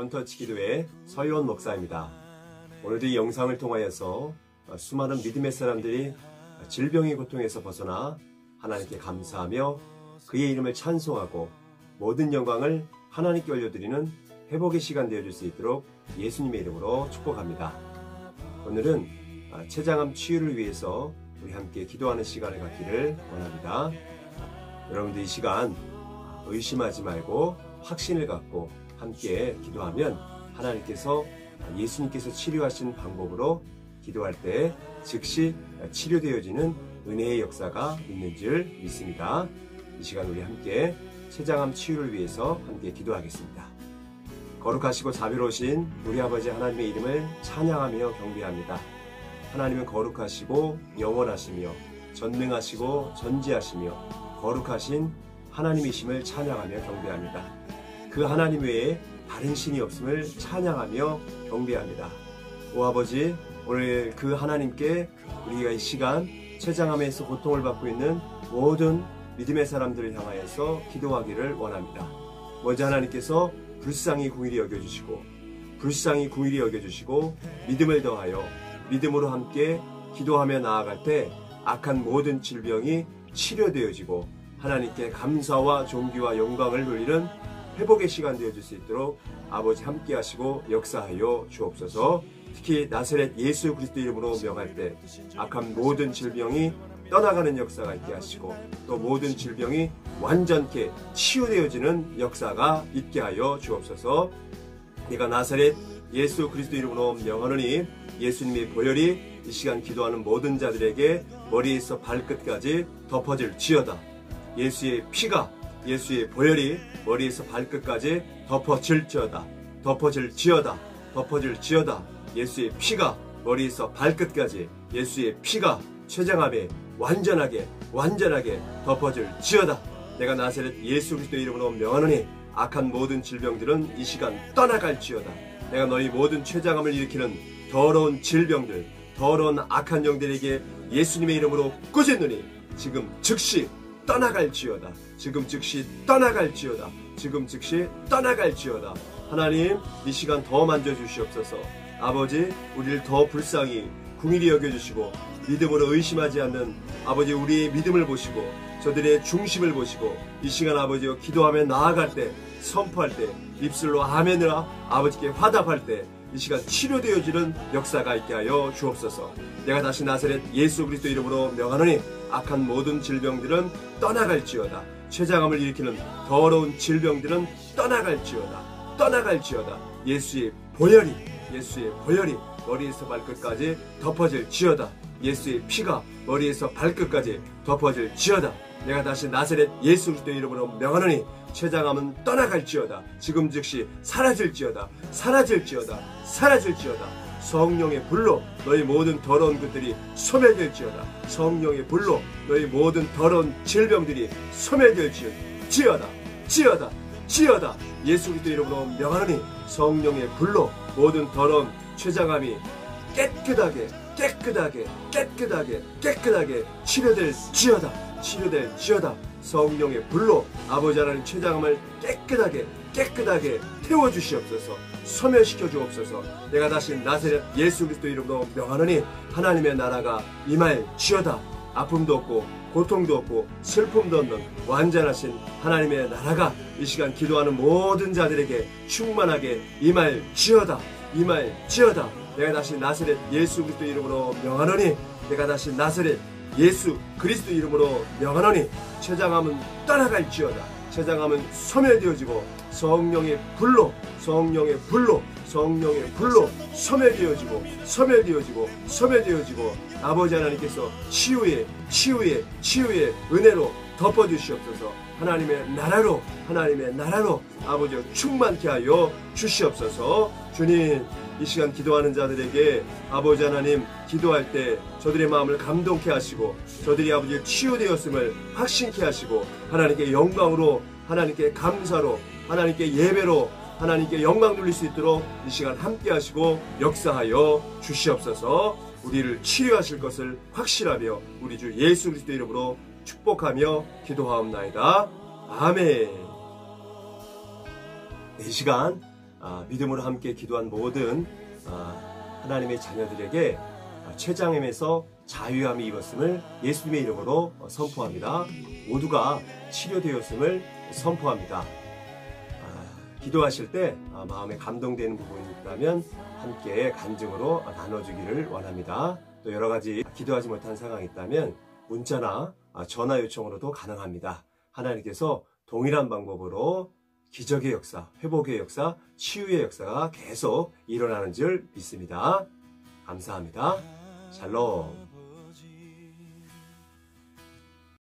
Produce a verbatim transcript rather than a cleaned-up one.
원터치 기도의 서희원 목사입니다. 오늘도 이 영상을 통하여서 수많은 믿음의 사람들이 질병의 고통에서 벗어나 하나님께 감사하며 그의 이름을 찬송하고 모든 영광을 하나님께 올려드리는 회복의 시간 되어줄 수 있도록 예수님의 이름으로 축복합니다. 오늘은 췌장암 치유를 위해서 우리 함께 기도하는 시간을 갖기를 원합니다. 여러분들 이 시간 의심하지 말고 확신을 갖고 함께 기도하면 하나님께서 예수님께서 치료하신 방법으로 기도할 때 즉시 치료되어지는 은혜의 역사가 있는 줄 믿습니다. 이 시간 우리 함께 췌장암 치유를 위해서 함께 기도하겠습니다. 거룩하시고 자비로우신 우리 아버지 하나님의 이름을 찬양하며 경배합니다. 하나님은 거룩하시고 영원하시며 전능하시고 전지하시며 거룩하신 하나님이심을 찬양하며 경배합니다. 그 하나님 외에 다른 신이 없음을 찬양하며 경배합니다. 오 아버지, 오늘 그 하나님께 우리가 이 시간 췌장암에서 고통을 받고 있는 모든 믿음의 사람들을 향하여서 기도하기를 원합니다. 먼저 하나님께서 불쌍히 긍휼히 여겨주시고 불쌍히 긍휼히 여겨주시고 믿음을 더하여 믿음으로 함께 기도하며 나아갈 때 악한 모든 질병이 치료되어지고 하나님께 감사와 존귀와 영광을 돌리는 회복의 시간 되어줄 수 있도록 아버지 함께 하시고 역사하여 주옵소서. 특히 나사렛 예수 그리스도 이름으로 명할 때 악한 모든 질병이 떠나가는 역사가 있게 하시고 또 모든 질병이 완전케 치유되어지는 역사가 있게 하여 주옵소서. 내가 나사렛 예수 그리스도 이름으로 명하노니 예수님의 보혈이 이 시간 기도하는 모든 자들에게 머리에서 발끝까지 덮어질 지어다. 예수의 피가 예수의 보혈이 머리에서 발끝까지 덮어질 지어다. 덮어질 지어다. 덮어질 지어다. 예수의 피가 머리에서 발끝까지 예수의 피가 췌장암에 완전하게 완전하게 덮어질 지어다. 내가 나사렛 예수 그리스도 이름으로 명하노니 악한 모든 질병들은 이 시간 떠나갈 지어다. 내가 너희 모든 췌장암을 일으키는 더러운 질병들 더러운 악한 영들에게 예수님의 이름으로 꾸짖노니 지금 즉시 떠나갈 지어다. 지금 즉시 떠나갈 지어다. 지금 즉시 떠나갈 지어다. 하나님 이 시간 더 만져주시옵소서. 아버지 우리를 더 불쌍히 긍휼히 여겨주시고 믿음으로 의심하지 않는 아버지 우리의 믿음을 보시고 저들의 중심을 보시고 이 시간 아버지와 기도하며 나아갈 때 선포할 때 입술로 아멘으로 아버지께 화답할 때 이 시간 치료되어지는 역사가 있게 하여 주옵소서. 내가 다시 나사렛 예수 그리스도 이름으로 명하노니 악한 모든 질병들은 떠나갈지어다. 췌장암을 일으키는 더러운 질병들은 떠나갈지어다. 떠나갈지어다. 예수의 보혈이 예수의 보혈이 머리에서 발끝까지 덮어질 지어다. 예수의 피가 머리에서 발끝까지 덮어질 지어다. 내가 다시 나사렛 예수 그리스도 이름으로 명하노니 췌장암은 떠나갈지어다. 지금 즉시 사라질지어다. 사라질지어다. 사라질지어다. 성령의 불로 너희 모든 더러운 것들이 소멸될지어다. 성령의 불로 너희 모든 더러운 질병들이 소멸될지어다. 지어다. 지어다. 예수 그리스도 이름으로 명하노니 성령의 불로 모든 더러운 췌장암이 깨끗하게 깨끗하게 깨끗하게 깨끗하게 치료될 지어다. 치료될 지어다. 성령의 불로 아버지 하나님 췌장암을 깨끗하게 깨끗하게 태워주시옵소서. 소멸시켜 주옵소서. 내가 다시 나사렛 예수 그리스도 이름으로 명하노니 하나님의 나라가 임할 지어다. 아픔도 없고 고통도 없고 슬픔도 없는 완전하신 하나님의 나라가 이 시간 기도하는 모든 자들에게 충만하게 임할 지어다. 임할 지어다. 내가 다시 나사렛 예수 그리스도 이름으로 명하노니 내가 다시 나사렛 예수 그리스도 이름으로 명하노니 췌장암은 떠나갈지어다. 췌장암은 소멸되어지고 성령의 불로 성령의 불로 성령의 불로 소멸되어지고 소멸되어지고 소멸되어지고 아버지 하나님께서 치유의 치유의 치유의 은혜로 덮어주시옵소서. 하나님의 나라로 하나님의 나라로 아버지여 충만케 하여 주시옵소서. 주님 이 시간 기도하는 자들에게 아버지 하나님 기도할 때 저들의 마음을 감동케 하시고 저들이 아버지 치유되었음을 확신케 하시고 하나님께 영광으로 하나님께 감사로 하나님께 예배로 하나님께 영광 돌릴 수 있도록 이 시간 함께 하시고 역사하여 주시옵소서. 우리를 치유하실 것을 확실하며 우리 주 예수 그리스도 이름으로 축복하며 기도하옵나이다. 아멘. 이 시간 믿음으로 함께 기도한 모든 하나님의 자녀들에게 췌장염에서 자유함이 입었음을 예수님의 이름으로 선포합니다. 모두가 치료되었음을 선포합니다. 기도하실 때 마음에 감동되는 부분이 있다면 함께 간증으로 나눠주기를 원합니다. 또 여러 가지 기도하지 못한 상황이 있다면 문자나 전화 요청으로도 가능합니다. 하나님께서 동일한 방법으로 기적의 역사, 회복의 역사, 치유의 역사가 계속 일어나는 줄 믿습니다. 감사합니다. 샬롬.